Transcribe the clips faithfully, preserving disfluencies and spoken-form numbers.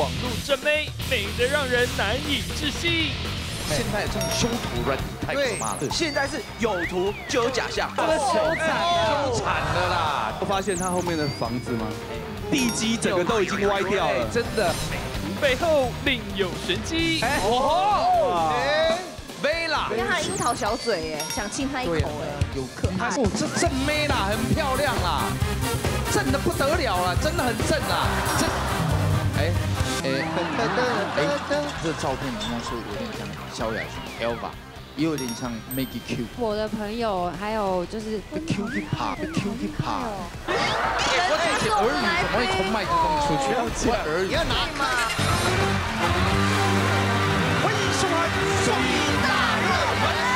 网路正妹，美得让人难以置信。 现在这种修图软体太可怕了， 现在是有图就有假象， 这个修惨了， 修惨了啦！ 我发现他后面的房子吗？地基整个都已经歪掉了， 真的。 背后另有玄机。 哎，哦，妹啦！ 你看他樱桃小嘴耶，想亲他一口哎， 有可爱。哦，这正妹啦，很漂亮啦，正的不得了了，真的很正啦。这，哎哎哎，这照片应该是有点像萧亚轩 Elva， 也有点像 Maggie Q。 我的朋友还有就是 Q Q 爬 ，Q Q 爬。 我这些儿语怎么会从麦克风出去？我儿语。 你要拿吗？欢迎收看最大热门。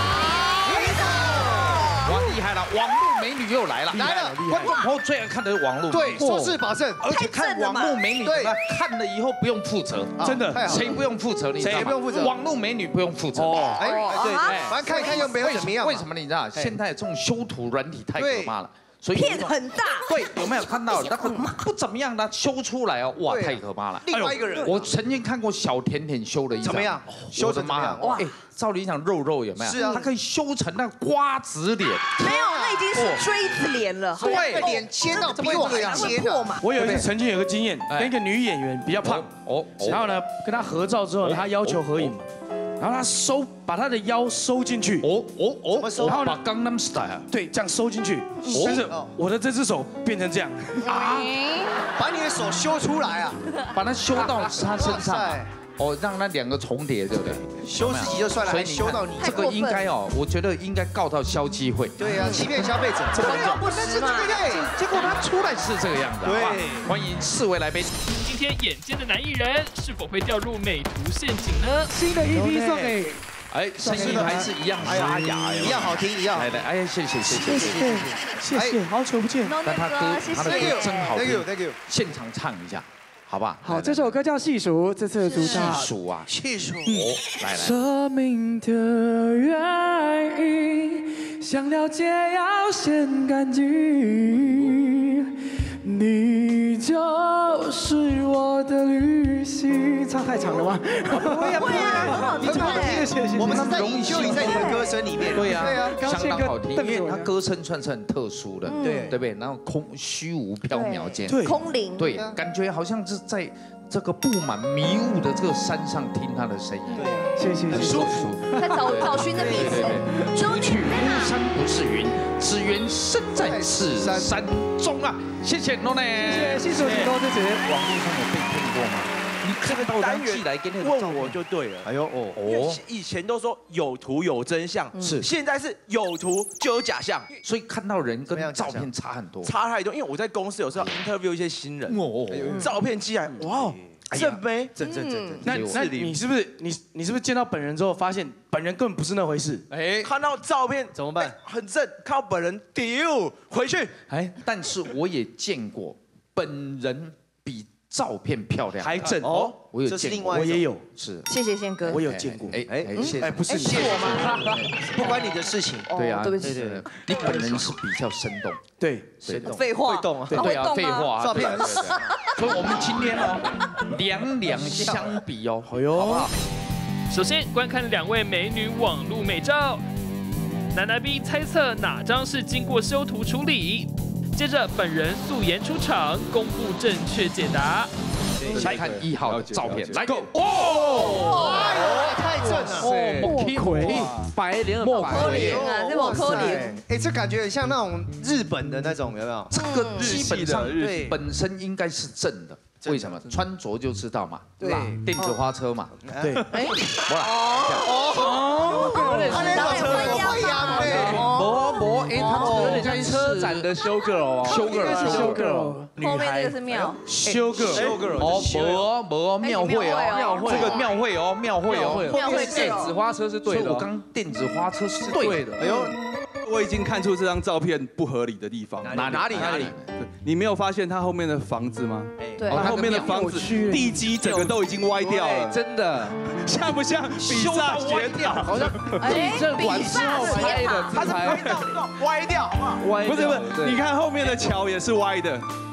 哇，厉害了！网络美女又来了， 来了！ 观众朋友最爱看的是网络， 对，收视保证， 而且看网络美女，对，看了以后不用负责， 真的， 谁不用负责？你谁不用负责？ 网络美女不用负责。哦， 哎，对，反正看一看又没有怎么样。 为什么你知道？现在这种修图软体太可怕了。所以骗很大， 对，有没有看到那个不怎么样的修出来哦？哇，太可怕了！ 另外一个人， 我曾经看过小甜甜修的一张， 怎么样？ 修成妈呀！哇，照理讲肉肉有没有？ 是啊， 他可以修成那瓜子脸。 没有，那已经是锥子脸了。 对， 脸切到比我还切破嘛。 我有一次曾经有个经验，跟一个女演员比较胖，哦，然后呢跟她合照之后，她要求合影嘛。然后他收把他的腰收进去，哦哦哦， 怎么收？ 然后呢 ，Gangnam Style， 对，这样收进去，但是我的这只手变成这样， 啊，把你的手修出来啊， 把它修到他身上，哦，让那两个重叠，对不对？ 修自己就算了，还修到你， 这个应该哦，我觉得应该告到消基会。 对啊，欺骗消费者，这个不实嘛。 结果他出来是这个样子， 对， 欢迎四位来宾。 今天眼尖的男艺人是否会掉入美图陷阱呢？ 新的 E P 送给， 哎，声音还是一样沙哑， 一样好听，一样。 来来，哎，谢谢谢谢谢谢谢谢，好久不见。 但他歌他的歌真好听 ，Thank you Thank you， 现场唱一下，好吧？ 好，这首歌叫《细数》，这次的主打。 细数啊， 细数。 来来。 生命的原因，想了解要先干净。你就是我的旅行，唱太长了吗？ 不会啊，很好听谢谢谢谢。 我们是在营救你在你的歌声里面。 对呀， 对呀， 相当好听，因为他歌声算是很特殊的， 对对不对？然后空虚无缥缈间， 对， 空灵， 对，感觉好像是在这个布满迷雾的这个山上听他的声音， 对，谢谢， 很舒服。 在找找寻着彼此。 除去巫山不是云，只缘身在此山中啊！谢谢诺内， 谢谢谢谢多谢谢。 网络上有被骗过吗？你这个单元寄来给你问我就对了。 哎呦哦哦，以前都说有图有真相， 是现在是有图就有假象， 所以看到人跟照片差很多， 差太多。因为我在公司有时候 interview 一些新人， 哦， 照片寄来，哇，正没正正正正。 那那你是不是你你是不是见到本人之后发现本人根本不是那回事？ 哎，看到照片怎么办？很正，看到本人丢回去。 哎，但是我也见过本人比照片漂亮还正哦， 我有见过， 我也有， 是， 谢谢宪哥， 我有见过。 哎哎哎， 哎，不是是我吗？不关你的事情。 对啊， 对不起， 你本人是比较生动， 对， 生动， 废话， 会动啊， 对啊，废话， 照片。 所以我们今天哦，两两相比哦， 哎呦， 首先观看两位美女网路美照，男男 B 猜测哪张是经过修图处理，接着本人素颜出场，公布正确解答。 来看一号的照片，来 go！ 哦，太正了！ 哦，莫奎， 白莲莫奎啊，这莫科林。 哎，这感觉很像那种日本的那种，有没有？ 这个基本上对本身应该是正的。为什么？穿着就知道嘛， 对， 电子花车嘛， 对， 哎， 不啦， 哦，他那个车不一样嘞， 摩摩，哎，他这个应该是车展的修 girl 哦， 修 girl， 是修 girl， 后面这个是庙， 修 girl， 修 girl， 哦，摩摩庙会哦， 庙会，这个庙会哦，庙会哦， 庙会电子花车是对的，我刚电子花车是对的， 哎呦。我已经看出这张照片不合理的地方。 哪哪里哪里？ 你没有发现他后面的房子吗？ 对， 他后面的房子地基整个都已经歪掉了， 真的， 像不像比萨斜掉？ 好像地震完之后拍的， 它是歪掉，歪掉， 歪。不是不是，你看后面的桥也是歪的，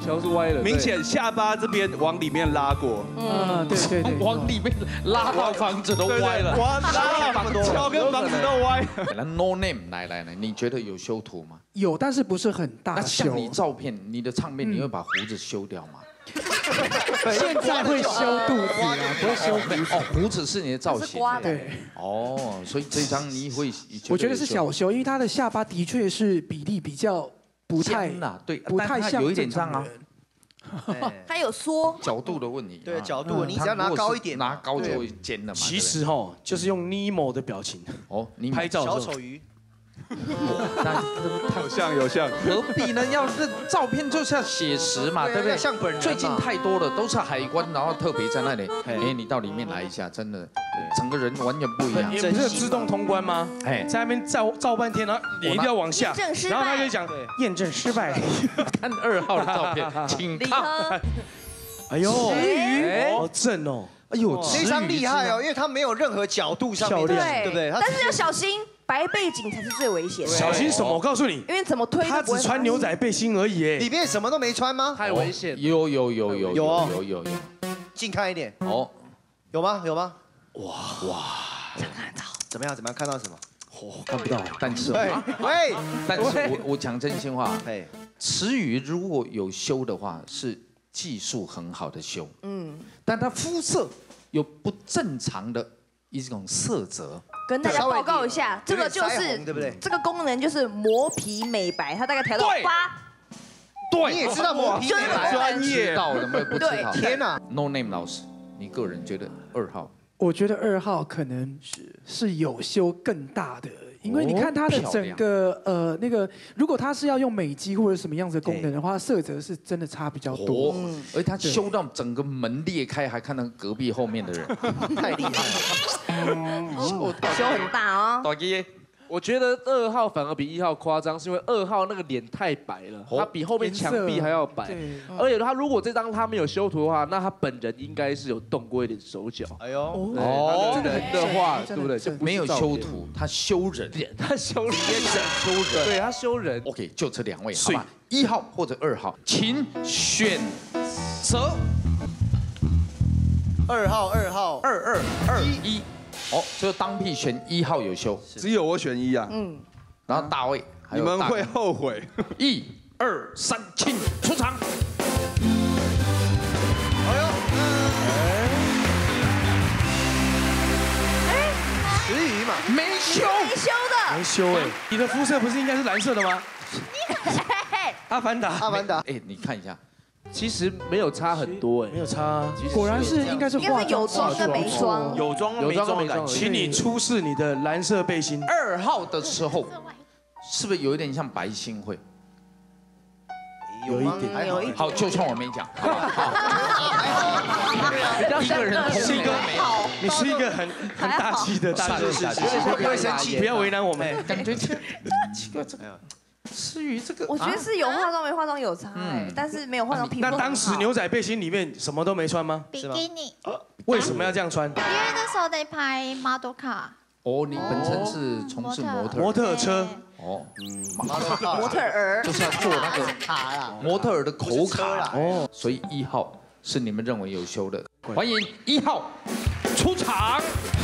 桥是歪了， 明显下巴这边往里面拉过。 嗯，对对对， 往里面拉到房子都歪了， 哇，拉房子桥跟房子都歪。 来 ，No Name， 来来来，你觉得有修图吗？ 有，但是不是很大那修。 像你照片，你的唱片，你会把胡子修掉吗？ 现在会修肚子啊，不会修胡子。 哦，胡子是你的造型。 对。 哦，所以这张你会？ 我觉得是小修，因为他的下巴的确是比例比较不太呐，对， 不太像有一点这样啊。 它有缩角度的问题。 对角度，你只要拿高一点， 拿高就会尖了嘛。 其实哈，就是用尼莫的表情哦，你拍照小丑鱼。 有像有像， 何必呢？要这照片就是要写实嘛，对不对？ 像本人。 最近太多了，都是海关，然后特别在那里。哎，你到里面来一下，真的，整个人完全不一样。 不是自动通关吗？哎，在那边照照半天，然后脸一定要往下，然后他就讲验证失败。 看二号的照片，请看。 哎呦， 池鱼，好正哦！ 哎呦， 这张厉害哦，因为它没有任何角度上面，对不对？ 但是要小心。白背景才是最危险的。 小心什么？我告诉你， 因为怎么推他只穿牛仔背心而已，哎， 里面什么都没穿吗？ 太危险。 有有有有有有有有， 近看一点。哦，有吗？有吗？哇哇！看到怎么样？怎么样？看到什么？ 哦，看不到。 但是， 喂， 但是我我讲真心话，哎，池鱼如果有修的话，是技术很好的修，嗯，但他肤色有不正常的一种色泽。 跟大家报告一下，这个就是对不对？ 这个功能就是磨皮美白，它大概调到八。 对， 你也知道磨皮美白专业到的没有不知道？ 天哪 ！No Name 老师，你个人觉得二号？ 我觉得二号可能是是有修更大的，因为你看它的整个呃那个，如果它是要用美肌或者什么样子的功能的话，色泽是真的差比较多。 嗯，而它修到整个门裂开，还看到隔壁后面的人， 太厉害了。 修很大哦。 大哥，我觉得二号反而比一号夸张，是因为二号那个脸太白了，他比后面墙壁还要白。而且他如果这张他没有修图的话，那他本人应该是有动过一点手脚。哎呦，哦，人的话，对不对？就没有修图，他修人， 他修人，修人，对他修人。 OK， 就这两位，好吧？一号或者二号，请选择。 二号，二号， 二二二一。哦，就当屁选一号有修， 只有我选一啊。 嗯，然后大卫， 你们会后悔。 一、二、三，请出场。 哎呦，哎，池鱼嘛， 没修， 没修的， 没修哎。你的肤色不是应该是蓝色的吗？阿凡达， 阿凡达， 哎，你看一下。 其实没有差很多哎， 没有差， 果然是应该是化有妆跟没妆， 有妆没妆的。 请你出示你的蓝色背心。 二号的时候，是不是有一点像白星会？ 有一点， 有一好，就算我没讲，好不好？ 一个人是一个你是一个很很大气的大哥， 不会生气， 不要为难我们。 感觉奇怪，这个。至于这个， 我觉得是有化妆没化妆有差，但是没有化妆皮肤。 那当时牛仔背心里面什么都没穿吗？ 比基尼。 为什么要这样穿？因为那时候在拍 model car。 哦，你本身是从事模特模特车。 哦，嗯， 模特儿就是要做那个模特儿的口卡哦，所以一号是你们认为有修的，欢迎一号出场。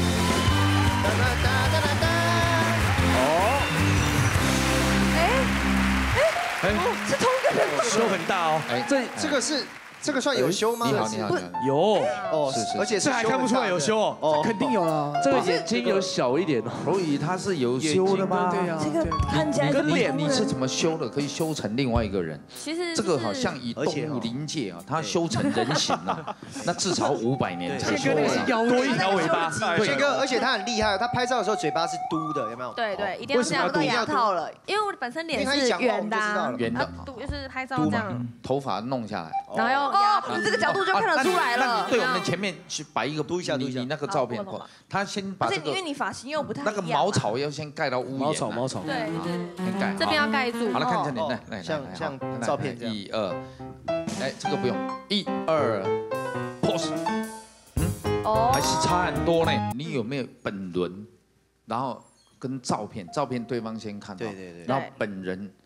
哎，是同一个人， 修很大哦。 哎，这这个是这个算有修吗？ 你好，你好， 有哦， 是是， 而且这还看不出来有修哦， 哦，肯定有了。 这个眼睛有小一点哦， 所以他是有修的吗？ 对呀， 这个看起来跟脸你是怎么修的？可以修成另外一个人。 其实这个好像以动物临界啊，他修成人形了，那至少五百年才修完。 多一条尾巴， 宪哥，而且他很厉害，他拍照的时候嘴巴是嘟的，有没有？ 对对，一定要这样，不然牙套了。因为我本身脸是圆的， 圆的， 嘟就是拍照这样， 头发弄下来， 然后要压。 你这个角度就看得出来了。 那你对我们前面去摆一个嘟一下，你你那个照片，他先把这个， 因为你发型又不太那个茅草要先盖到屋檐， 茅草茅草， 对对， 先盖， 这边要盖住。 好了，看这里，来来像像照片这样， 一二，哎，这个不用，一二 ，pose， 嗯，哦，还是差很多呢。你有没有本轮，然后跟照片，照片对方先看到， 对对对， 然后本人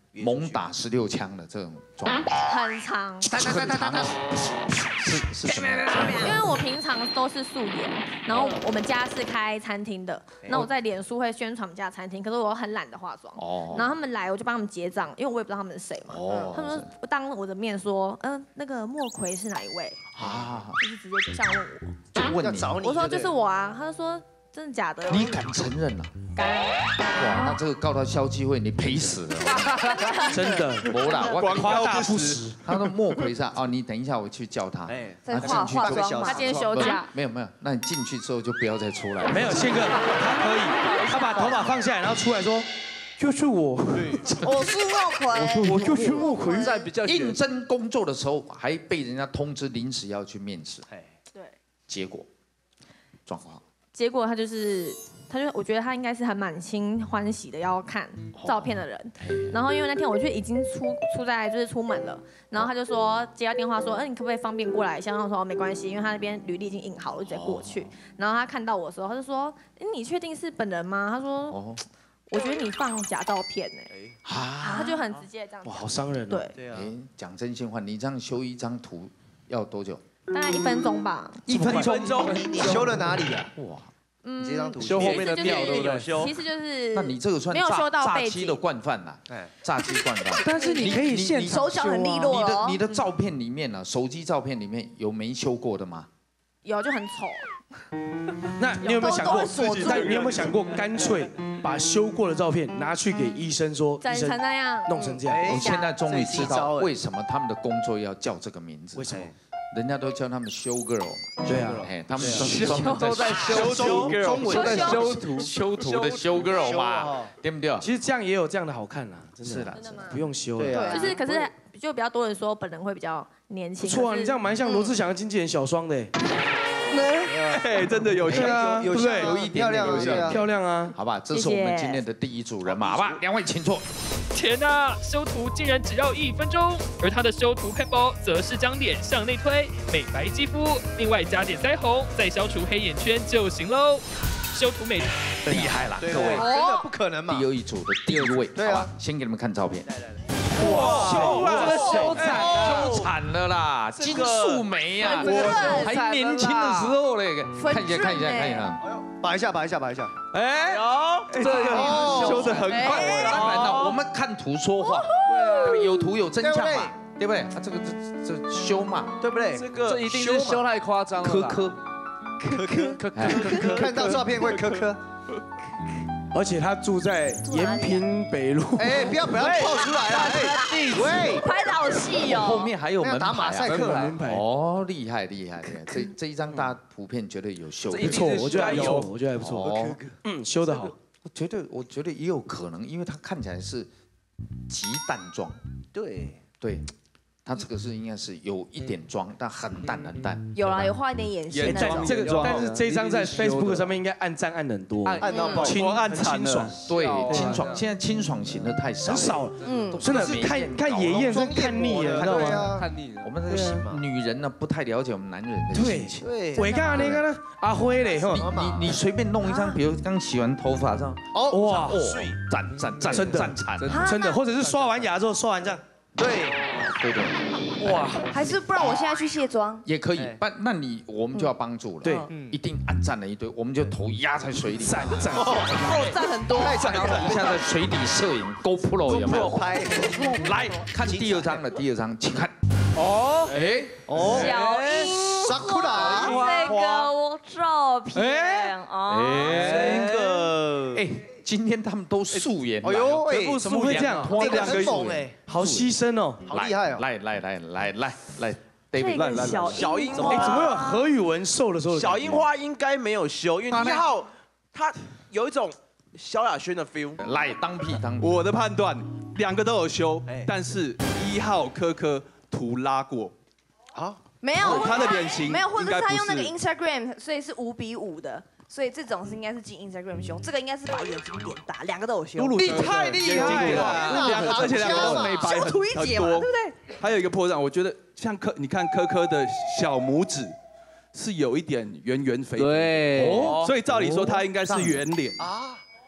猛打十六枪的这种状况？ 很长， 很长哦。是是什么？ 因为我平常都是素颜，然后我们家是开餐厅的，那我在脸书会宣传我们家的餐厅，可是我很懒得化妆。哦。然后他们来，我就帮他们结账，因为我也不知道他们是谁嘛。哦。他们说当我的面说，嗯，那个莫奎是哪一位？啊。就是直接这样问我。 就问你。 我说就是我啊，他就说。真的假的？ 你敢承认啊？敢！哇，那这个告到消基会，你赔死了！ 真的， 没啦，我夸大不实。 他说莫奎上哦，你等一下我去叫他。 哎，在化化妆，他今天休假。 没有没有，那你进去之后就不要再出来。 没有，宪哥他可以，他把头发放下来，然后出来说。就是我， 我是莫奎， 我就是莫奎。 在比较应征工作的时候，还被人家通知临时要去面试。 对， 结果状况。 结果他就是，他就我觉得他应该是还满心欢喜的要看照片的人，然后因为那天我就已经出出在就是出门了，然后他就说接到电话说，嗯，你可不可以方便过来一下？然后我说没关系，因为他那边履历已经印好了，我就直接过去。然后他看到我的时候，他就说，你确定是本人吗？他说，我觉得你放假照片哎，啊，他就很直接这样。 哇，好伤人。 对， 对啊。讲真心话，你这样修一张图要多久？ 大概一分钟吧。 一分钟，你你修了哪里啊？哇， 嗯， 这张图修后面的庙对不对？ 其实就是， 那你这个算没有修到诈欺的惯犯呐，诈欺惯犯。 但是你可以现手脚很利落。 你的你的照片里面呢，手机照片里面有没修过的吗？ 有，就很丑。 那你有没有想过？但你有没有想过，干脆把修过的照片拿去给医生说， 整成那样， 弄成这样？ 我现在终于知道为什么他们的工作要叫这个名字。 为什么？ 人家都叫他们修 girl 嘛。 对啊， 哎，他们都在修修 girl， 中文在修图，修图的修 girl 嘛，对不对？ 其实这样也有这样的好看啦，真的。 是的， 不用修。 对啊，就是可是就比较多人说本人会比较年轻。 不错啊，你这样蛮像罗志祥的经纪人小双的。 哎，真的有像， 对不对？ 有一点点有像， 漂亮啊！ 好吧，这是我们今天的第一组人马，好吧，两位请坐。 天哪，修图竟然只要一分钟，而他的修图配包则是将脸向内推，美白肌肤，另外加点腮红，再消除黑眼圈就行喽。修图美厉害了，各位， 真的不可能嘛！ 第二一组的第二位， 对啊， 先给你们看照片。 哇，修了，修惨了，修惨了啦！金素梅呀，我还年轻的时候嘞，看一下，看一下，看一下， 拔一下，拔一下，拔一下。 哎，这个修得很快。 当然了，我们看图说话，对，有图有真相嘛，对不对？啊，这个这这修嘛， 对不对？ 这个这一定是修太夸张了， 磕磕磕磕磕磕，看到照片会磕磕。 而且他住在延平北路。 哎，不要不要爆出来了！哎，喂， 拍的好细哦。 后面还有门打马赛克门牌。 哦，厉害厉害厉害！这这一张大家普遍觉得有修， 不错，我觉得还不错，我觉得还不错。哦，嗯，修得好。 我觉得我觉得也有可能，因为它看起来是极淡妆。 对对。他这个是应该是有一点妆，但很淡很淡。 有啦，有画一点眼线那种。 这个，但是这一张在 Facebook 上面应该按赞按很多， 按到爆， 清暗清爽。 对，清爽。现在清爽型的太少， 很少了。嗯，真的看看野艳，真看腻了，知道吗？ 看腻了。 我们这个女人呢，不太了解我们男人的心情。 对， 我看那个呢，阿辉嘞， 你你你随便弄一张，比如刚洗完头发这样， 哦哇， 赞赞赞， 真的赞惨， 真的，或者是刷完牙之后刷完这样。 对， 对对， 哇，还是不然我现在去卸妆也可以，但那你我们就要帮助了， 对， 一定按赞了一堆，我们就头压在水里， 赞赞， 哦，赞很多， 太赞了， 一下在水底摄影 GoPro 有没有拍？ 来看第二张了，第二张，请看， 哦， 哎， 哦，小樱花这个照片，哦， 这个， 哎。今天他们都素颜， 哎呦， 哎，怎么会这样？ 这个很猛哎， 好牺牲哦， 好厉害哦！ 来来来来来来 ，David， 来来来， 小樱花， 哎，怎么有何宇文瘦的时候？ 小樱花应该没有修，因为一号他有一种萧亚轩的 feel。 来当屁当屁， 我的判断，两个都有修，但是一号科科图拉过， 啊， 没有他的脸型没有，或者是他用那个 Instagram， 所以是五比五的。所以这种是应该是进 Instagram 修，这个应该是把眼睛点大，两个都有修。 你太厉害了，两个而且两个都美白很多，对不对？ 还有一个破绽，我觉得像科，你看科科的小拇指是有一点圆圆肥， 对， 所以照理说他应该是圆脸啊。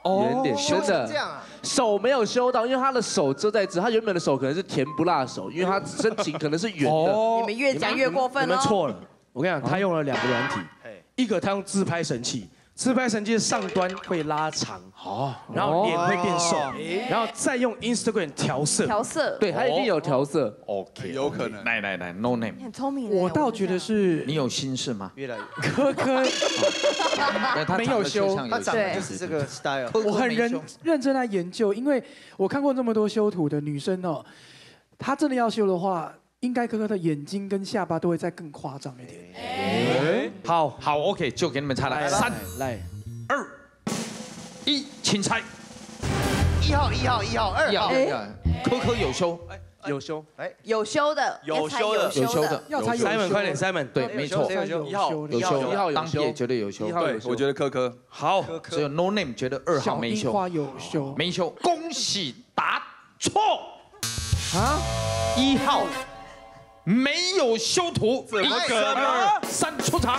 圆脸，真的这样啊， 手没有修到，因为他的手遮在这，他原本的手可能是甜不辣手，因为他身形可能是圆的。 你们越讲越过分你们错了，我跟你讲，他用了两个软体，一个他用自拍神器。 自拍神器的上端会拉长，哦，然后脸会变瘦，然后再用 Instagram 调色， 调色， 对，它一定有调色 ，OK， 有可能。 来来来 ，No name， 很聪明。 我倒觉得是你有心事吗？ 越来越科科没有修， 他长得就是这个 style。 我很认认真在研究，因为我看过这么多修图的女生哦，她真的要修的话。 应该科科的眼睛跟下巴都会再更夸张一点。 哎，好好 ，OK， 就给你们猜了，三、 来、 二、一，请猜。 一号，一号，一号，二号。 科科有修， 有修， 哎，有修的， 有修的， 有修的， 要猜有修。 Simon，快点 ，Simon， 对，没错， 一号， 有修，一号当别绝对有修。 对，我觉得科科好， 只有 No name 觉得二号没修， 花有修， 没修，恭喜答错。 啊， 一号。 没有修图， 怎么可能？ 二三出场。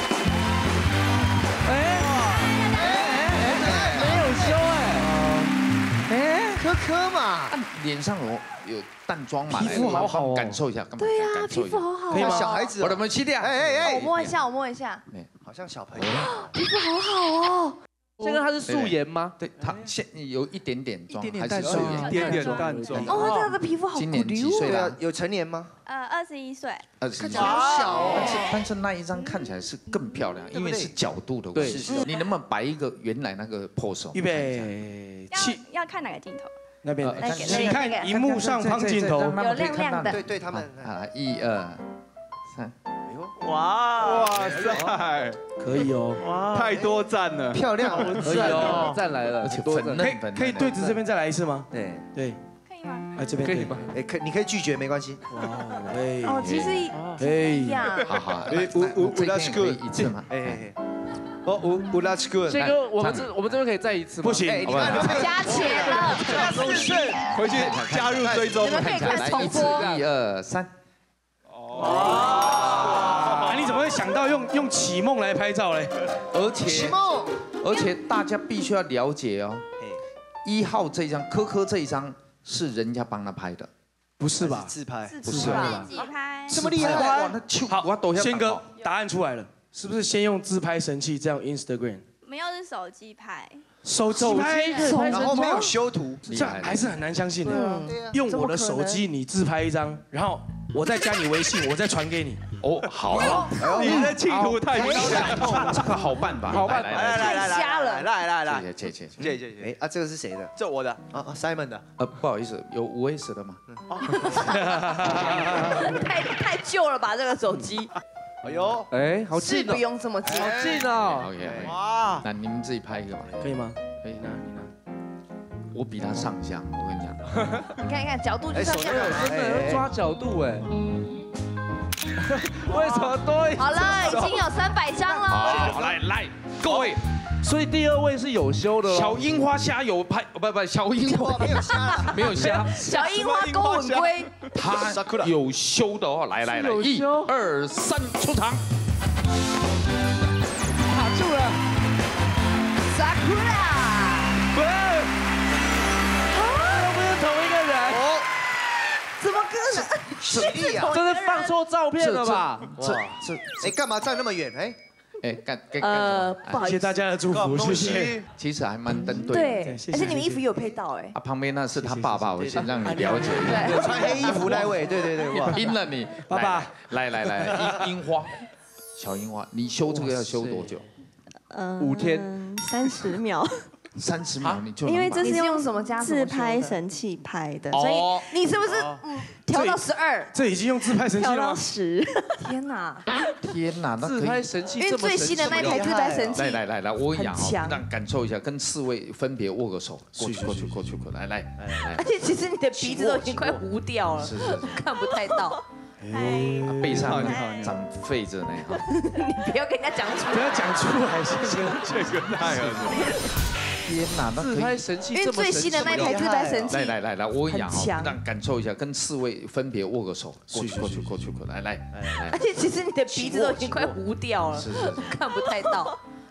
哎哎没有修哎，哎科科嘛， 脸上有有淡妆嘛， 皮肤好好哦， 感受一下， 对呀，皮肤好好， 可以吗？ 小孩子， 我的们七弟啊， 哎哎哎， 我摸一下，我摸一下， 好像小朋友， 皮肤好好哦。 这个它是素颜吗？ 对，它现有一点点妆，还是淡素颜， 一点点淡妆。 哦，他的皮肤好今年几岁了？ 有成年吗？ 呃，二十一岁。 二十一岁， 好小哦。 但是但是那一张看起来是更漂亮，因为是角度的问题。你能不能摆一个原来那个 pose？ 预备起， 要看哪个镜头？ 那边， 来请看荧幕上方镜头， 有亮亮的。 对对，他们啊，一二三。 哇哇塞， 可以哦， 哇，太多赞了， 漂亮， 可以哦， 赞来了， 而且粉嫩粉嫩， 可以对着这边再来一次吗？ 对对， 可以吗？ 哎，这边可以吗？ 哎，可你可以拒绝没关系。 哇，哎， 哦，其实一样。 好好， 哎，乌乌乌拉斯克一次嘛， 哎，哦乌乌拉斯克， 这个我们这我们这边可以再一次吗？ 不行， 你看加钱了， 都是回去加入追踪， 你们可以看重播。 一二三， 哦，你怎么会想到用用启梦来拍照嘞？ 而且启梦， 而且大家必须要了解哦，一号这一张，科科这一张是人家帮他拍的， 不是吧？ 自拍， 不是吧？ 自己拍， 这么厉害？ 好，宪哥，答案出来了，是不是先用自拍神器，这样 Instagram？ 没有是手机拍， 手机拍， 然后没有修图， 这样还是很难相信的。用我的手机你自拍一张，然后我再加你微信，我再传给你。 哦，好， 你的企图太明显了， 这个好办法， 好办法， 来来来瞎了， 来来来， 谢谢谢谢谢谢谢谢。 哎啊，这个是谁的？ 这我的啊啊 ，Simon 的。 呃，不好意思，有五 S 的吗？ 太太旧了吧，这个手机。 哎呦， 哎，好是近哦， 不用这么近， 好近哦。 OK， 哇， 那你们自己拍一个吧， 可以吗？ 可以， 你拿你拿。 我比他上相，我跟你讲。 你看一看角度就是要这样。 真的要抓角度哎。为什么多一？ 好了，已经有三百张了。 好，来来，各位， 所以第二位是有修的。 小樱花虾有拍，不不，小樱花没有虾， 没有虾， 小樱花勾吻龟， 他有修的哦。来来来，一二三，出场。 卡住了。 Sakura。 不是，都不是同一个人。 怎么可能？ 实力啊！ 这是放错照片了吧？ 这这哎，干嘛站那么远？哎哎，干干呃，不好意思， 谢谢大家的祝福，谢谢。 其实还蛮登对。 对，而且你们衣服有配到哎。 啊，旁边那是他爸爸，我先让你了解一下。 有穿黑衣服那位，对对对，哇， 阴了你， 爸爸， 来来来，樱樱花，小樱花，你修这个要修多久？ 嗯， 五天， 三十秒。 三十秒你就因为这是用什么加自拍神器拍的，所以你是不是嗯调到十二？ 这已经用自拍神器了吗？ 十。 天哪！ 天哪，那自拍神器因为最新的那台自拍神器， 来来来来，我跟你讲很强让感受一下，跟四位分别握个手，过去过去过去过来来来。 而且其实你的鼻子都已经快糊掉了， 是是， 看不太到。 背上长痱子呢哈。 你不要跟人家讲出来， 不要讲出来， 这个这个太恶心。 天哪，那自拍神器因为最新的那台自拍神器， 来来来来，我跟你讲很强让感受一下，跟四位分别握个手，过去过去过去过来来来。 而且其实你的鼻子都已经快糊掉了， 是是， 看不太到。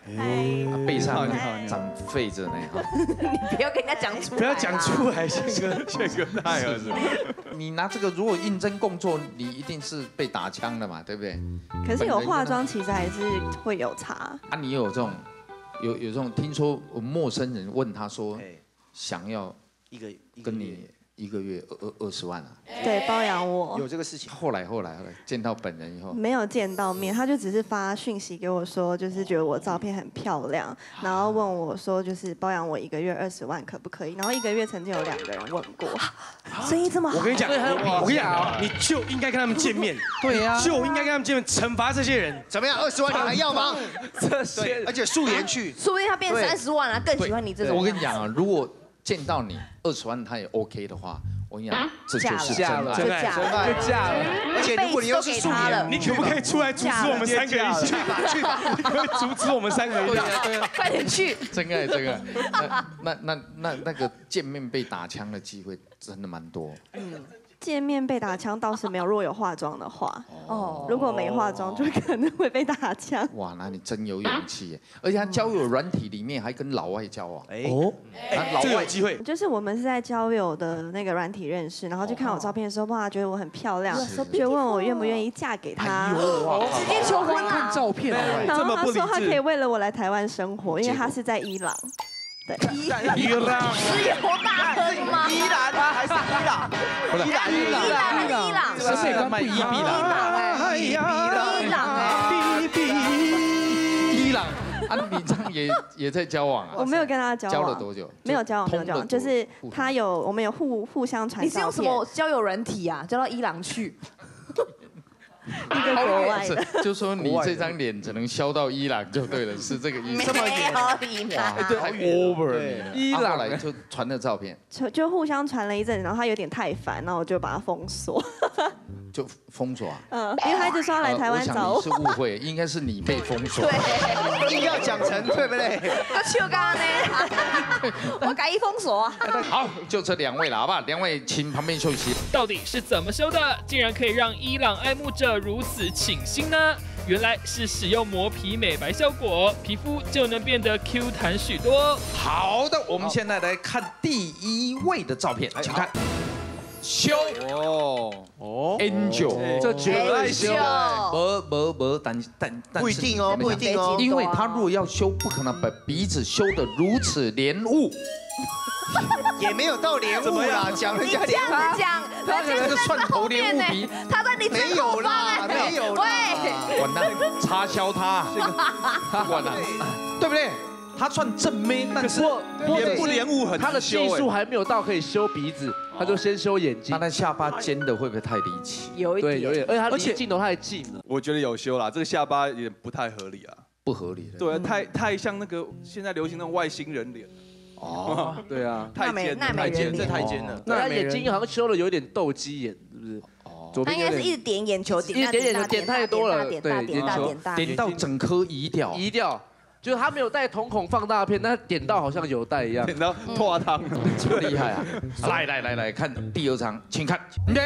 背上长痱着呢。 你不要跟人家讲出来， 不要讲出来，宪哥， 宪哥太儿子。 你拿这个如果应征工作，你一定是被打枪的嘛，对不对？ 可是有化妆，其实还是会有差。 啊，你有这种，有有这种，听说陌生人问他说，想要一个跟你一个月二二二十万啊？ 对，包养我。 有这个事情。 后来后来后来见到本人以后， 没有见到面，他就只是发讯息给我说，就是觉得我照片很漂亮，然后问我说，就是包养我一个月二十万可不可以？然后一个月曾经有两个人问过，生意这么好， 我跟你讲，我跟你讲啊，你就应该跟他们见面。对呀，就应该跟他们见面，惩罚这些人。 怎么样？二十万你还要吗？ 这些， 而且素颜去， 说不定他变三十万了，更喜欢你这种。 我跟你讲啊，如果见到你二十万他也 OK 的话，我跟你讲，这就是真爱， 真爱， 就嫁了。 而且如果你又是素颜， 你可不可以出来阻止我们三个一起？ 去吧去吧， 你可不可以阻止我们三个一起？ 快点去！ 真爱真爱，那那那那那个见面被打枪的机会真的蛮多。 嗯。见面被打枪倒是没有，如果有化妆的话，哦，如果没化妆就可能会被打枪。 哇，那你真有勇气耶！而且他交友软体里面还跟老外交往。 哦， 老外有机会。 就是我们是在交友的那个软体认识，然后就看我照片的时候，哇，觉得我很漂亮，就问我愿不愿意嫁给他， 直接求婚看照片， 然后他说他可以为了我来台湾生活，因为他是在伊朗。对， 伊朗石油大亨吗？ 伊朗还是伊朗？ 伊朗伊朗伊朗伊朗， 是谁在卖伊比朗？ 伊朗伊朗哎， 伊朗啊，你这样也也在交往啊？ 我没有跟他交往， 交了多久？ 没有交往，没有交往，就是他有我们有互互相传。 你是用什么交友软体啊？交到伊朗去？ 一个国外的， 就说你这张脸只能销到伊朗就对了，是这个意思。 这么远，哇， 太 over 了。 伊朗来就传了照片， 就就互相传了一阵，然后他有点太烦，然后我就把他封锁。 就封锁啊？ 嗯，因为他一直说要来台湾找我。 我想你是误会，应该是你被封锁。 对，硬要讲成对不对？ 我去刚刚呢，我改一封锁啊。 好，就这两位了，好不好？两位请旁边休息。 到底是怎么修的，竟然可以让伊朗爱慕者如此倾心呢？原来是使用磨皮美白效果，皮肤就能变得 Q 弹许多。 好的，我们现在来看第一位的照片，请看。修哦哦 ，Angel， 这绝对修， 不不不，但但但不一定哦，不一定哦， 因为他如果要修，不可能把鼻子修得如此连雾， 也没有到连雾啦，讲人家这样子讲， 他那个蒜头连雾鼻， 他在你没有啦，没有啦， 喂， 完蛋，插销他，完了，对不对？他算正妹，但是脸不连雾很， 他的技术还没有到可以修鼻子，他就先修眼睛。 他的下巴尖的会不会太离奇？ 有一点， 对，有点，而且他离镜头太近了。 我觉得有修啦，这个下巴也不太合理啊， 不合理的。 对，太太像那个现在流行那种外星人脸。 哦， 对啊， 太尖，太尖，这太尖了。 那他眼睛好像修了有点斗鸡眼，是不是？ 哦， 他应该是一直点眼球，点点眼球点太多了， 点大点大点大， 点到整颗移掉， 移掉。就是他没有带瞳孔放大片，但点到好像有带一样， 点到脱汤， 这么厉害啊！来来来来看第二张，请看鱼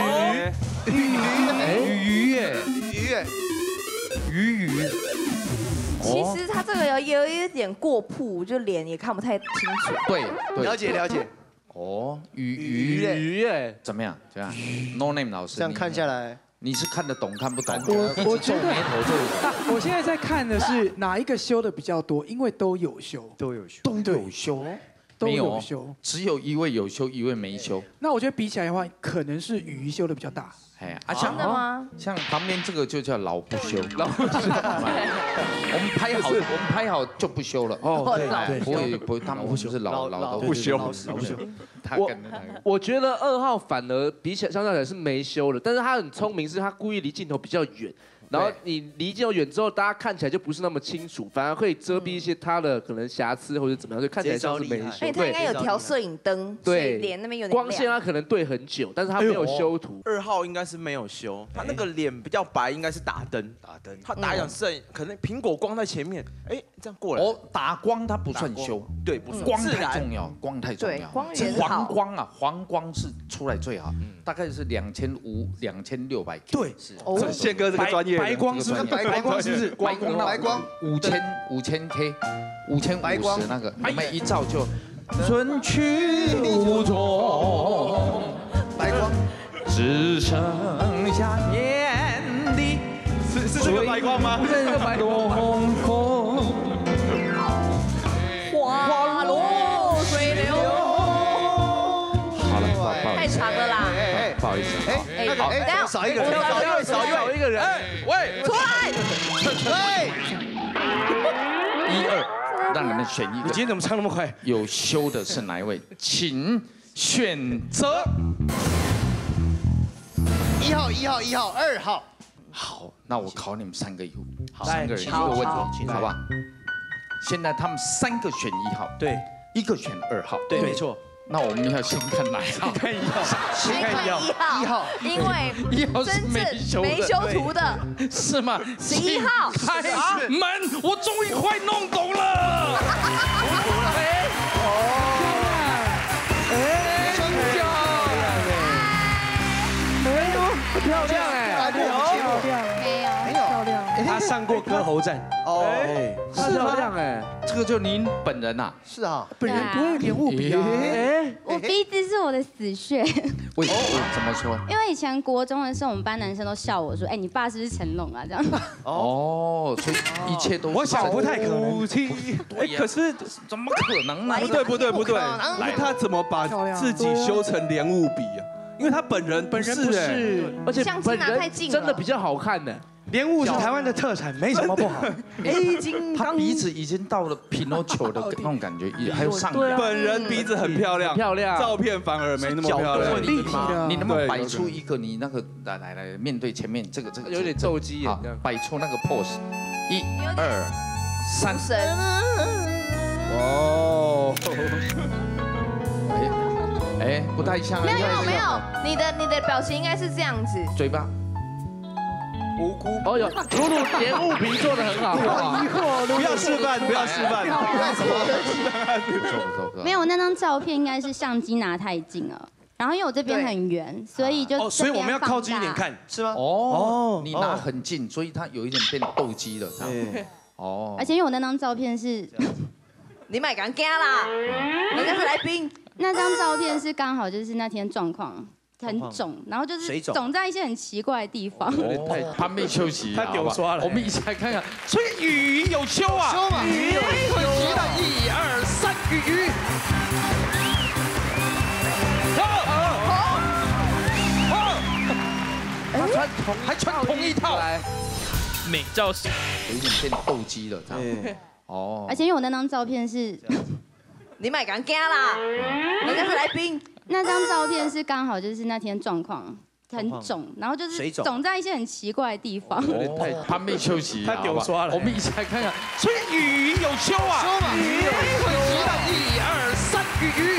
鱼耶鱼耶鱼鱼。 其实他这个有有一点过曝，就脸也看不太清楚。 对， 了解了解。 哦，鱼鱼鱼耶， 怎么样？怎么样 ？No name 老师， 这样看下来。 你是看得懂看不懂？ 我我觉得眉头就我现在在看的是哪一个修的比较多，因为都有修， 都有修， 都有修， 都有修， 只有一位有修，一位没修。 那我觉得比起来的话，可能是鱼修的比较大。 哎， 啊，真的吗？ 像旁边这个就叫老不修，老不修。我们拍好，我们拍好就不修了。 哦， 对，不会不会，他们不修是老老都不修， 老不修。 我我觉得二号反而比起来相较起来是没修的，但是他很聪明，是他故意离镜头比较远。然后你离镜头远之后，大家看起来就不是那么清楚，反而会遮蔽一些他的可能瑕疵或者怎么样，就看起来像是没修。 所以他应该有调摄影灯，对，脸那边有点光线，他可能对很久，但是他没有修图。 二号应该是没有修，他那个脸比较白，应该是打灯，打灯，他打一盏摄影，可能苹果光在前面，哎， 这样过来。 哦，打光它不算修， 对，不是光自然太重要，光太重要。 光这源好黄光啊，黄光是出来最好，大概是两千五、两千六百。 对， 是。 这宪哥这个专业， 白光是不是？白光是不是？ 白光白光五千五千 K， 五千五十那个，我们一照就春去无踪， 白光只剩下年底。 是是这个白光吗？ 这个白光。 花落水流。 好了，不好意思， 太长了啦。 不好意思。 哎， 好， 等下少一个人， 少一位，少一位， 一个人。 喂， 出来。 对， 一二，让你们选一个。 你今天怎么唱那么快？ 有修的是哪一位？请选择。 一号，一号，一号，二号。 好，那我考你们三个一个， 好三个人一个问题，好吧？现在他们三个选一号， 对， 一个选二号， 对，没错。 那我们要先看哪一号？ 看一号，先看一号， 一号， 因为一号是真没修的， 正没修图的是吗？ 十一号， 开门，我终于快弄懂了。 漂亮哎， 没有， 没有， 没有， 漂亮。 他上过歌喉战哦， 是漂亮哎，这个就您本人呐？ 是啊， 本人不会有点物比啊。 我鼻子是我的死穴。 为什么？怎么说？ 因为以前国中的时候，我们班男生都笑我说：“哎，你爸是不是成龙啊？”这样。 哦，所以一切都我想不太可能。 哎，可是怎么可能呢？ 不对不对不对，来他怎么把自己修成连雾笔啊？因为他本人本人不是， 而且本人近真的比较好看呢。 莲雾是台湾的特产，没什么不好。 黑金他鼻子已经到了匹诺丘的那种感觉，也还有上扬。 本人鼻子很漂亮， 漂亮， 照片反而没那么漂亮。 立体的，你能不能摆出一个你那个来来来面对前面这个这个有点斗鸡眼， 摆出那个 pose， 一、二、三。 神哦。 哎，不太像。 没有没有没有，你的你的表情应该是这样子。 嘴巴。 无辜。 哦哟，露露连雾鼻做的很好。 不要示范，不要示范。 没有，那张照片应该是相机拿太近了。然后因为我这边很圆，所以就哦，所以我们要靠近一点看， 是吗？ 哦，你拿很近，所以它有一点变斗鸡了。哦。 而且因为我那张照片是， 你买敢干啦，人家是来宾。 那张照片是刚好就是那天状况很肿，然后就是肿在一些很奇怪的地方。 哦，他没休息， 他给我刷了。 我们一起来看看，所以雨有修啊， 修嘛， 雨有修啊，一二三，雨雨。他穿同还穿同一套， 美照时有一点变斗鸡了，这样。哦。 而且因为我那张照片是， 你买敢干啦，人家是来宾。 那张照片是刚好就是那天状况很肿，然后就是肿在一些很奇怪的地方。 哦，他没休息， 他给我刷了。 我们一起来看看，所以雨有修啊， 修嘛， 雨有修啊，一二三，雨雨。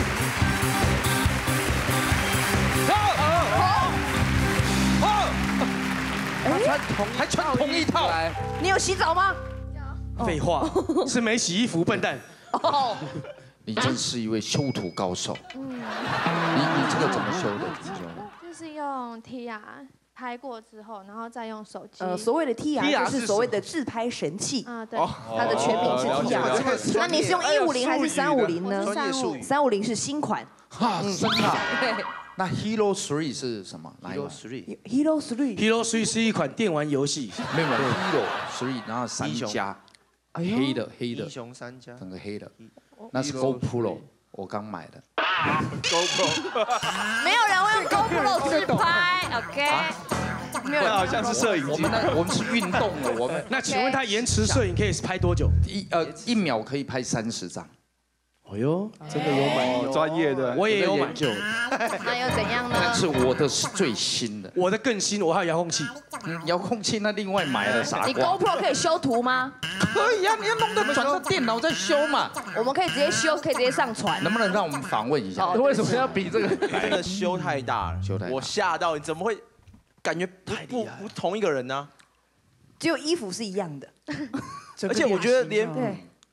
他穿同还穿同一套， 你有洗澡吗？ 废话，是没洗衣服，笨蛋。 哦， 你真是一位修图高手。嗯，你你这个怎么修的？ 就是用 T R 拍过之后，然后再用手机。 呃，所谓的 T R 就是所谓的自拍神器。 啊，对。 它的全名是 T R。那你是用一五零还是三五零呢？ 专业术语。 三五零是新款。 哈，真的。那 Hero Three 是什么 ？Hero Three。 Hero Three。Hero Three 是一款电玩游戏。 没有 Hero Three， 然后三加，黑的黑的。 英雄三加。 整个黑的，那是 GoPro， 我刚买的。 GoPro。没有人会用 GoPro 自拍 ，OK？ 没有人好像是摄影机。 我们那我们是运动的，我们。 那请问它延迟摄影可以拍多久？ 一呃一秒可以拍三十张。 哎呦，真的有买专业的， 我也有买。 那又怎样呢？ 但是我的是最新的， 我的更新，我还有遥控器。 遥控器那另外买了啥？ 你 GoPro 可以修图吗？ 可以啊，你要弄得转到电脑再修嘛。 我们可以直接修，可以直接上传。 能不能让我们访问一下？ 为什么要比这个？ 真的修太大了， 修太大， 我吓到，你怎么会感觉不不不同一个人呢？ 只有衣服是一样的， 而且我觉得连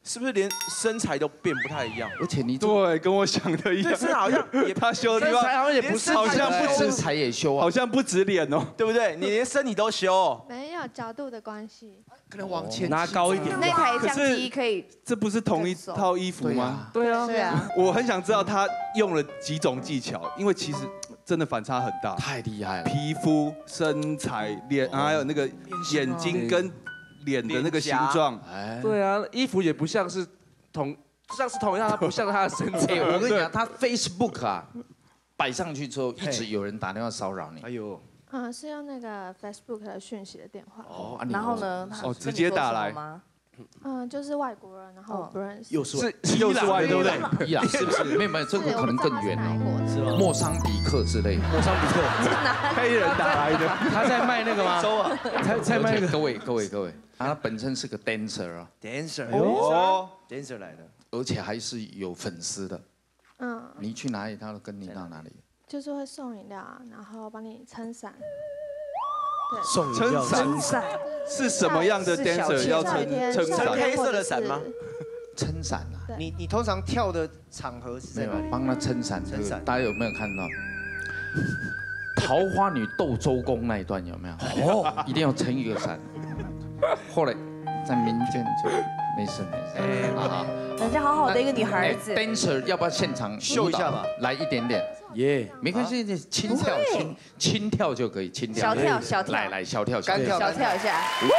是不是连身材都变不太一样？ 而且你对，跟我想的一样。 身材好像也他修的地方身材好像也不是， 好像不止身材也修啊， 好像不止脸哦， 对不对？你连身体都修。 没有角度的关系， 可能往前拿高一点。 那台相机可以， 这不是同一套衣服吗？ 对啊， 对啊。 我很想知道他用了几种技巧，因为其实真的反差很大， 太厉害了。 皮肤、身材、脸，还有那个眼睛跟脸的那个形状。 哎，对啊，衣服也不像是同。像是同样，他不像他的身材。 我跟你讲，他 Facebook 啊摆上去之后，一直有人打电话骚扰你。哎呦， 嗯，是用那个 Facebook 的讯息的电话。 哦， 然后呢？ 哦，直接打来吗？嗯，就是外国人，然后不认识。 又是又是外，对不对？ 伊朗是不是？没有没有，这个可能更远哦，是吗？莫桑比克之类。 莫桑比克， 黑人打来的。 他在卖那个吗？ 收啊， 在在卖那个。 各位各位各位，他本身是个 dancer 啊 ，dancer 哦 ，dancer 来的。 而且还是有粉丝的， 嗯， 你去哪里，他都跟你到哪里。 就是会送饮料啊，然后帮你撑伞。 送饮料撑伞是什么样的 dancer 要撑撑伞？ 黑色的伞吗？ 撑伞啊！ 你你通常跳的场合是没有帮他撑伞， 撑伞。 大家有没有看到？桃花女斗周公那一段有没有？哦，一定要撑一个伞。后来在民间就没事没事。啊。 人家好好的一个女孩子 ，dancer 要不要现场秀一下吧？ 来一点点，耶，没关系，轻跳，轻轻跳就可以，轻跳， 小跳小跳， 来来小跳， 干跳， 小跳一下。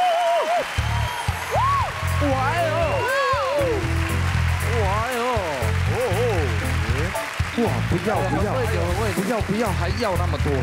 哇哟，哇哟， 哇，不要不要，不要不要，还要那么多。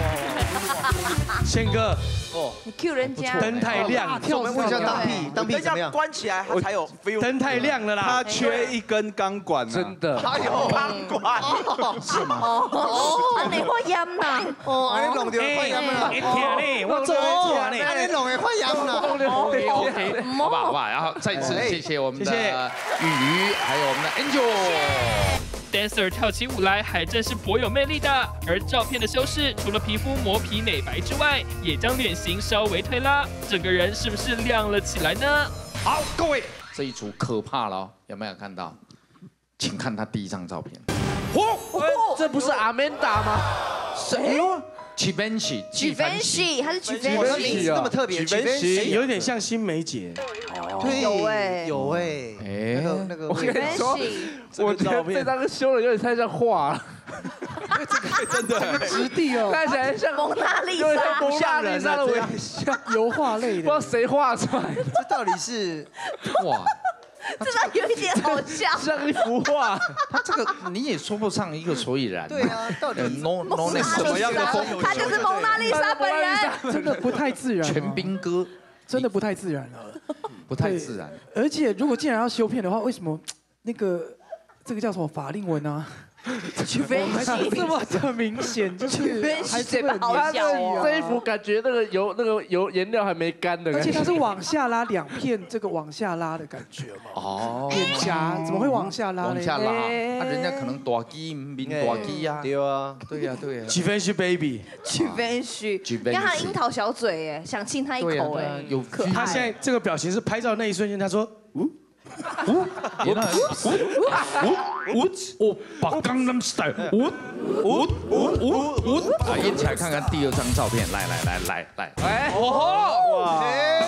宪哥， 哦，你 Q 人家， 灯太亮， 跳问一下当屁，当屁怎么样？ 关起来它才有 feel。 灯太亮了啦， 他缺一根钢管， 真的。 他有钢管， 是吗？ 哦，你我音啦， 哦，安尼弄就快音啦。 一听呢，我做一听呢， 安尼弄的快音啦。 OK OK，好吧好吧，然后再次谢谢我们的雨雨，还有我们的 Angel。 dancer 跳起舞来还真是颇有魅力的，而照片的修饰除了皮肤磨皮美白之外，也将脸型稍微推拉，整个人是不是亮了起来呢？ 好，各位，这一组可怕了，有没有看到？请看他第一张照片。 嚯，这不是阿曼达吗？ 谁哟？曲芬喜， 曲芬喜，他是曲芬喜， 那么特别，曲芬喜有点像新梅姐。 对， 有哎， 有哎， 哎， 那个那个， 我跟你说，我觉得这张修的有点太像画了。 这个真的很质地哦， 看起来像蒙娜丽莎， 蒙娜丽莎的微笑， 油画类的， 不知道谁画出来的。 这到底是哇？ 这张有一点好笑， 像一幅画。 他这个你也说不上一个所以然。 对啊，到底 no no 那什么样的风格？ 他就是蒙娜丽莎本人， 真的不太自然。 全兵哥真的不太自然了， 不太自然。 而且如果既然要修片的话，为什么那个这个叫什么法令纹啊？ 曲芬喜这么的明显，就是还嘴巴好小哦。 这一幅感觉那个油那个油颜料还没干的， 而且它是往下拉两片，这个往下拉的感觉嘛。 哦， 脸颊怎么会往下拉？ 往下拉，那人家可能大肌明大肌呀。 对啊， 对呀对呀。 曲芬喜 baby， 曲芬喜，你看他樱桃小嘴哎，想亲他一口哎， 有可爱。 他现在这个表情是拍照那一瞬间，他说，呜。呜呜呜呜！把江南 style， 呜呜呜呜呜！ 啊，一起来看看第二张照片，来来来来来， 哎，哦哇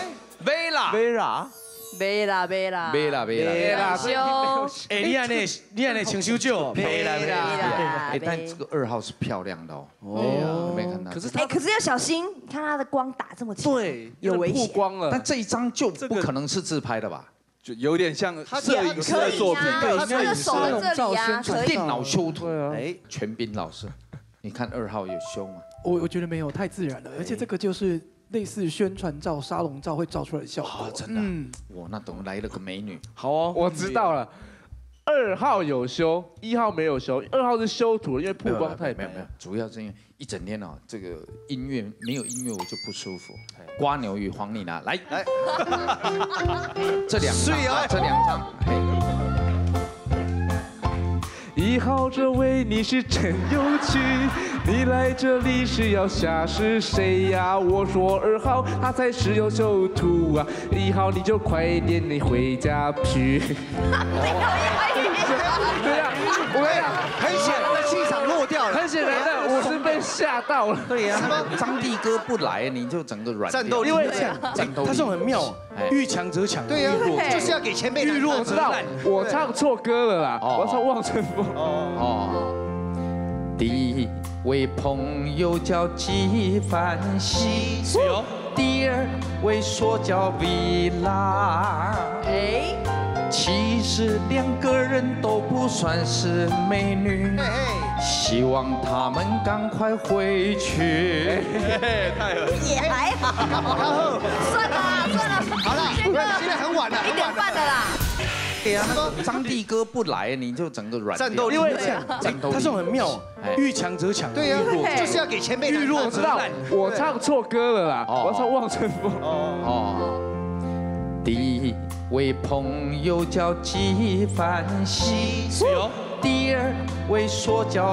，Vera Vera， 没啦没啦没啦没啦， 修。 哎，你安尼你安尼请修旧， 没啦没啦。哎，但这个二号是漂亮的哦。哦，没看到。 可是哎，可是要小心，你看他的光打这么强， 对， 有危险。 光了。 但这一张就不可能是自拍的吧？ 就有点像摄影师的作品， 他这个手在这里啊，可以。 电脑修图啊， 哎，全斌老师，你看二号有修吗？ 我我觉得没有，太自然了，而且这个就是类似宣传照、沙龙照会照出来的效果。 真的，嗯，哇，那等来了个美女。 好哦，我知道了。二号有修，一号没有修，二号是修图，因为曝光太没有没有，主要是因为一整天哦，这个音乐没有音乐我就不舒服。瓜牛与黄丽娜，来来，这两张，这两张，嘿。 一号这位你是真有趣，你来这里是要吓死谁呀？我说二号他才是有修图啊，一号你就快点你回家去。对呀，我跟你讲， 很显然的气场落掉了， 很显然的我是被吓到了。 对呀，张帝哥不来你就整个软战斗力， 因为战斗力他这种很妙，遇强则强， 对呀，就是要给前辈遇弱则烂。 我唱错歌了啦，我唱《望春风》。 哦。第一位朋友叫纪梵希， 是哦。 第二位说叫 Villa， 哎，其实两个人都不算是美女，希望他们赶快回去。 太恶也还好，算了啦算了， 好了，现在很晚了， 一点半的啦。 对呀，张帝哥不来你就整个软战斗力， 因为战斗力他这种很妙，遇强则强， 对呀，就是要给前辈遇弱则烂。 我唱错歌了啦，我唱《望春风》。 哦。第一位朋友叫纪梵希， 是哦。 第二位说叫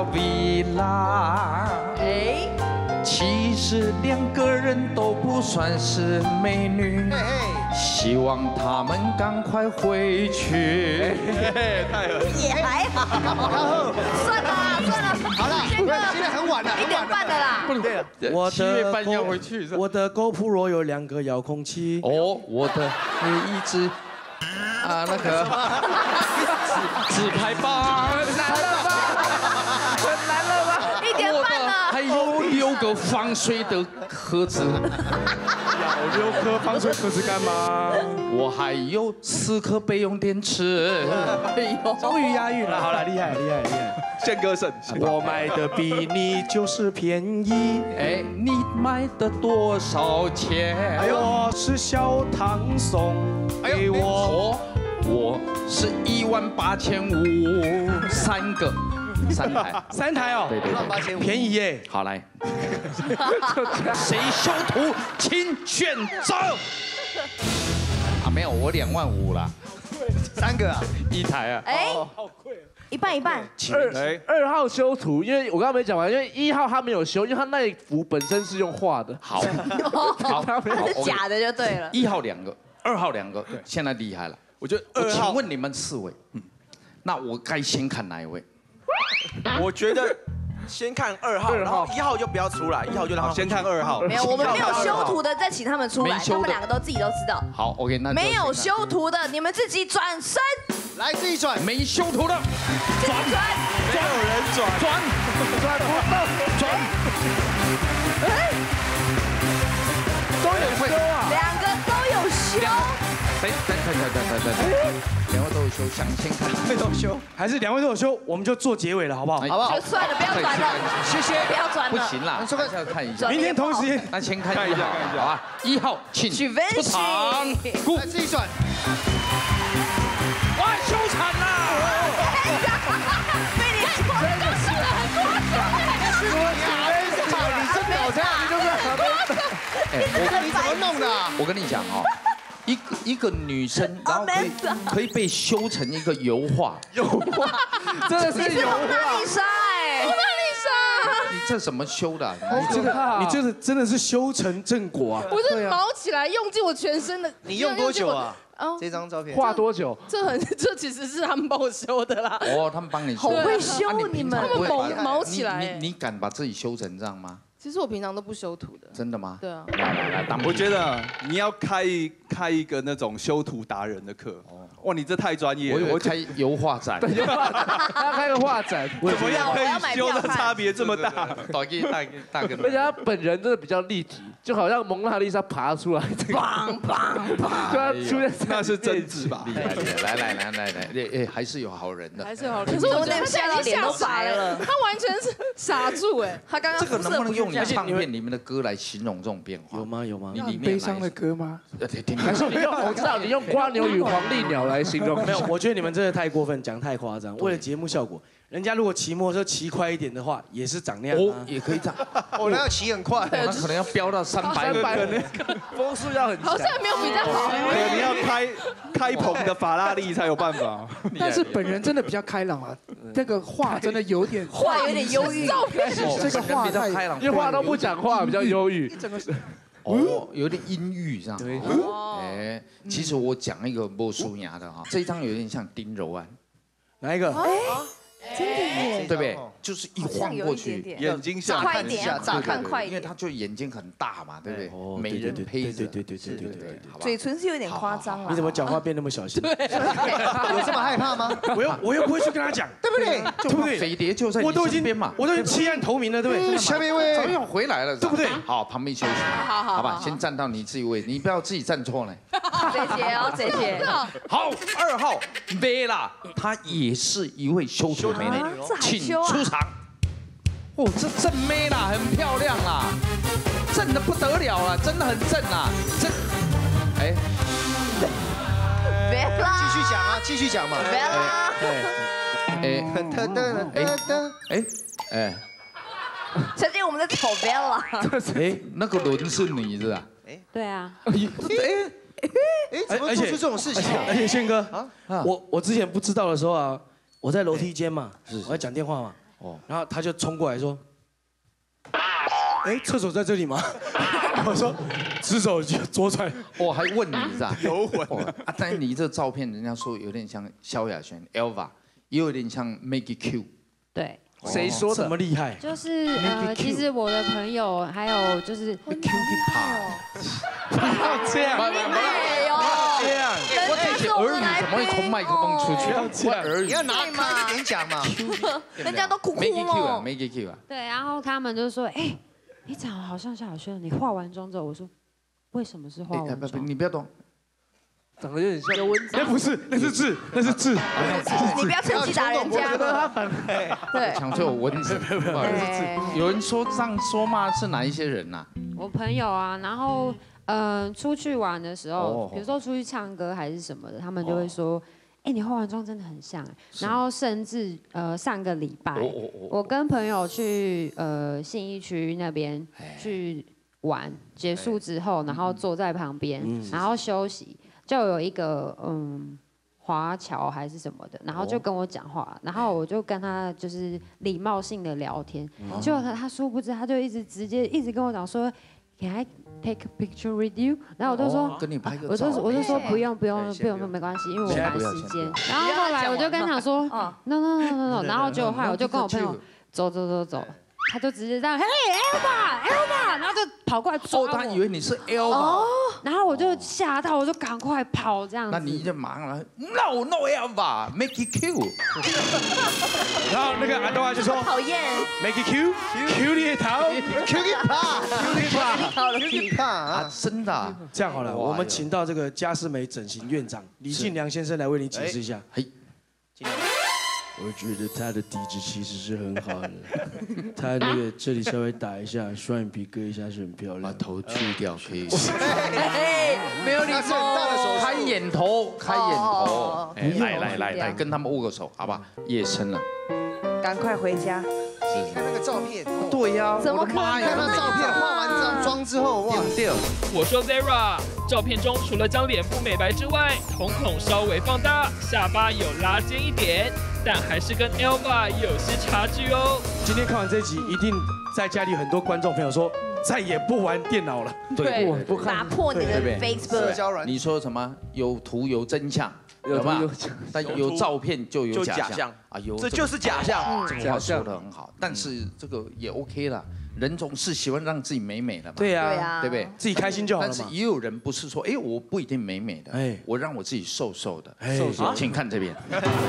Villa， 哎，其实两个人都不算是美女，希望他们赶快回去。 太恶也还好，算了啦算了， 好了，现在很晚了， 一点半的啦。 不对，我七月半要回去。我的 GoPro 有两个遥控器。 哦，我的一只啊那个自拍棒， 很难了吧？很难了吧？ 一点半了。 还有六个防水的盒子。 要六颗防水盒子干嘛？ 我还有四颗备用电池。 哎呦，终于押韵了，好了，厉害厉害厉害！ 宪哥胜， 我买的比你就是便宜。 哎，你买的多少钱？ 哎呦，我是小唐送给我， 我是一万八千五，三个。三台， 三台哦， 对对对， 便宜耶。 好来，谁修图请选择。啊，没有，我两万五啦， 三个啊， 一台啊。 哎，好贵，一半一半。 二二号修图，因为我刚刚没讲完，因为一号他没有修，因为他那一幅本身是用画的。 好， 好，它是假的就对了。 一号两个，二号两个，现在厉害了。 我觉得我请问你们四位，那我该先看哪一位？ 我觉得先看二号，然后一号就不要出来，一号就让他先看二号。 没有，我们没有修图的，再请他们出来，他们两个都自己都知道。 好 ，OK， 那没有修图的，你们自己转身， 来自己转。 没修图的， 转转， 没有人转， 转转不到，转。 哎， 都有修啊， 两个都有修。 等等等等等等等，两位都有修，想先看哪位都修， 还是两位都有修，我们就做结尾了，好不好？ 好不好？ 就算了，不要转了， 谢谢， 不要转了， 不行啦，还是要看一下。 明天同时间， 那先看一下，好吧？一号请出场， 来自己转。 哇，修惨了！ 被你说的都是很多次， 你这表情，你就是很多。哎，我你怎么弄的？ 我跟你讲哦。一个一个女生，然后可以可以被修成一个油画， 油画，真的是油画。 蒙娜丽莎哎，蒙娜丽莎， 你这怎么修的？ 你这个你这是真的是修成正果啊！ 我是毛起来，用尽我全身的。 你用多久啊？哦，这张照片画多久？ 这很，这其实是他们帮我修的啦。 哦，他们帮你修， 好会修你们， 他们毛毛起来。 你你敢把自己修成这样吗？ 其实我平常都不修图的。 真的吗？ 对啊。 来来来， 我觉得你要开一开一个那种修图达人的课。哇，你这太专业了。 我以为开油画展。 油画展，他开个画展， 怎么样可以修的差别这么大？ 大个大个大个。 而且他本人真的比较立体，就好像蒙娜丽莎爬出来， 棒棒棒， 就要出现， 那是真挚吧？ 厉害厉害！来来来来来，哎哎，还是有好人的， 还是有好人。可是我觉得他现在已经吓白了，他完全是傻住哎。 他刚刚这个能不能用你唱片里面的歌来形容这种变化？ 有吗有吗？ 你里面悲伤的歌吗？ 呃，听听还是你用我知道你用瓜牛与黄鹂鸟来形容？ 没有，我觉得你们真的太过分，讲太夸张。为了节目效果，人家如果骑摩托车骑快一点的话，也是长那样啊， 也可以长。 我那要骑很快， 那可能要飙到三百， 可能风速要很强。 好像没有比较好。 对，你要开开棚的法拉利才有办法。 但是本人真的比较开朗啊，这个话真的有点话有点忧郁， 这个话比较开朗， 因为话都不讲话，比较忧郁。 整个是哦，有点阴郁这样。对，哎，其实我讲一个莫舒雅的哈，这一张有点像丁柔安， 哪一个？ 哎，真的耶， 对不对？就是一晃过去， 眼睛像快一点， 乍看快一点， 因为他就眼睛很大嘛，对不对？ 哦， 美人胚子， 对对对对对对对，好吧。 嘴唇是有点夸张了。 你怎么讲话变那么小心？ 有这么害怕吗？ 我又我又不会去跟他讲， 对不对？ 对不对？ 飞碟就在你身边嘛， 我都已经弃暗投明了，对不对？ 下面一位早要回来了， 对不对？ 好，旁边休息， 好好好吧，先站到你自己位，你不要自己站错了。 姐姐哦，姐姐。 好，二号 Bella， 她也是一位修图美女，请出场。 哦，这正妹啦，很漂亮啦，正的不得了了，真的很正啦，这，哎， 继续讲啊，继续讲嘛。 哎， 噔噔噔噔，哎哎， 陈姐，我们在找 Bella。 哎，那个轮是你是吧？ 对啊。 哎哎，怎么做出这种事情？ 而且宪哥，我我之前不知道的时候啊，我在楼梯间嘛，我在讲电话嘛。哦，然后他就冲过来说：“哎，厕所在这里吗？”我说：“直走就左转。” 我还问你是吧？ 游魂啊！但是你这照片，人家说有点像萧亚轩 Elva， 也有点像 Maggie Q。 对。 谁说的？这么厉害？ 就是呃，其实我的朋友还有就是 Q Q 不要这样， 不要这样。 我这些耳语怎么会从麦克风出去？ 这样， 你要拿开一点讲嘛。 人家都哭哭 Maggie Q 啊了。 ，Maggie Q 啊。 对，然后他们就说：“哎，你长得好像萧亚轩，你化完妆之后。”我说：“为什么是化完妆？” 你不要动。 长得有点像蚊子， 那不是，那是痣，那是痣。 你不要趁机打人家。 对，抢错蚊子，不好意思。有人说这样说吗？是哪一些人呐？ 我朋友啊，然后嗯，出去玩的时候，比如说出去唱歌还是什么的，他们就会说：“哎，你化完妆真的很像。”然后甚至呃上个礼拜，我跟朋友去呃信义区那边去玩，结束之后，然后坐在旁边，然后休息。就有一个嗯华侨还是什么的，然后就跟我讲话，然后我就跟他就是礼貌性的聊天，结果他他殊不知他就一直直接一直跟我讲说 ，Can I take a picture with you？ 然后我就说， 跟你拍个我就我就说不用不用不用没关系，因为我赶时间。然后后来我就跟他讲说，No No No No No， 然后结果后来我就跟我朋友走走走走。他就直接这样，嘿 ，Elva Elva， 然后就跑过来抓我。 哦，他以为你是 Elva， 然后我就吓到，我就赶快跑这样子。 那你就马上来 ，No No Elva，Make it Q。 然后那个安东华就说， 讨厌 ，Make it Q，Q 你头 ，Q 你怕 ，Q 你怕 ，Q 你怕啊！ 真的。 这样好了，我们请到这个嘉士美整形院长李信良先生来为你解释一下。嘿。我觉得他的底子其实是很好的，他那个这里稍微打一下，双眼皮割一下是很漂亮。 把头去掉可以。 没有礼貌。 开眼头，开眼头。来来来来，跟他们握个手，好吧？夜深了， 赶快回家。 看那个照片。 对呀。 怎么可能？ 看那照片，化完妆妆之后，哇！ 我说 Zara， 照片中除了将脸部美白之外，瞳孔稍微放大，下巴有拉尖一点。但还是跟 Elva 有些差距哦。 今天看完这一集，一定在家里很多观众朋友说再也不玩电脑了。 对，不打破你的 Facebook。 你说什么？有图有真相，有吗？但有照片就有假象啊！有这就是假象。 这个话说得很好，但是这个也 OK 啦。人总是喜欢让自己美美的嘛， 对呀， 对不对？ 自己开心就好了嘛。 但是也有人不是说，哎，我不一定美美的，哎，我让我自己瘦瘦的， 瘦瘦。 请看这边，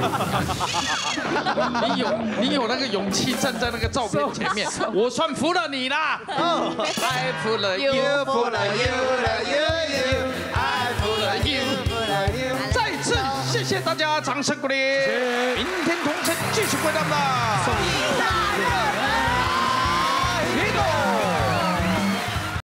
你有你有那个勇气站在那个照片前面，我算服了你啦。I 服了 you， 服了 you 了 you，I 服了 you。再次谢谢大家，掌声鼓励。明天同晨继续回到了。